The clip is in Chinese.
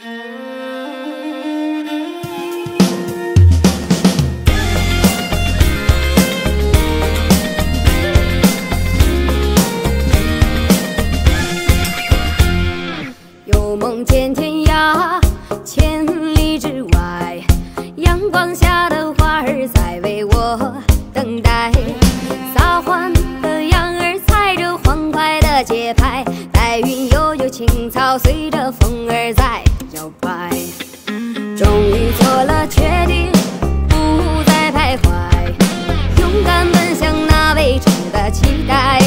有梦见天涯，千里之外，阳光下的花儿在为我等待。撒欢的羊儿踩着欢快的节拍，白云悠悠，青草随着风儿在摇摆。终于做了决定，不再徘徊，勇敢奔向那未知的期待。